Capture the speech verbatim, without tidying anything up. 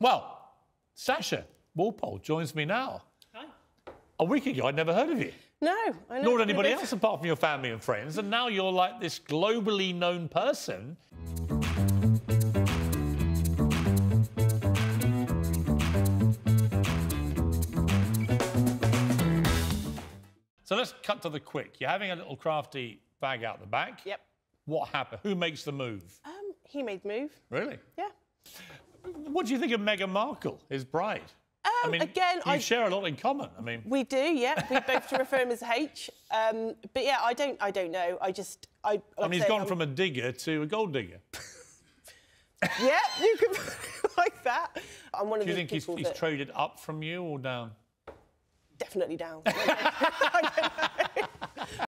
Well, Sasha Walpole joins me now. Hi. A week ago, I'd never heard of you. No, I know. Nor did anybody else apart from your family and friends. And now you're like this globally known person. So let's cut to the quick. You're having a little crafty bag out the back. Yep. What happened? Who makes the move? Um, he made the move. Really? Yeah. What do you think of Meghan Markle, his bride? Um, I mean, again, you I... share a lot in common. I mean, we do, yeah. We both refer him as H. Um, but yeah, I don't, I don't know. I just, I. Like I mean, he's say, gone I'm... from a digger to a gold digger. Yeah, you could put it like that. I'm one of Do you these think he's, people he's that... traded up from you or down? Definitely down.